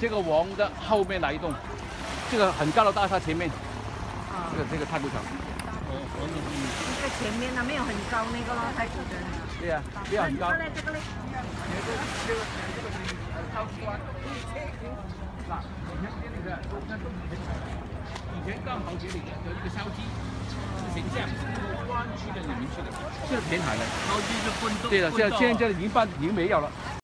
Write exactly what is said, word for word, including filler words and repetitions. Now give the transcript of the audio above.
这个往的后面来一栋，这个很高的大厦前面， 啊， 这个这个太古桥。 那个前面呢没有很高那个咯，太古的。 对呀、啊，不要很高。 这个嘞，这个嘞。 这个这个这个是呃烧鸡湾。那以前这里的那都很少，以前刚好这里有一个烧鸡形象，湾区的里面去的，这是填海的。 烧鸡是混动。 对了，现在现在这里已经办已经没有了。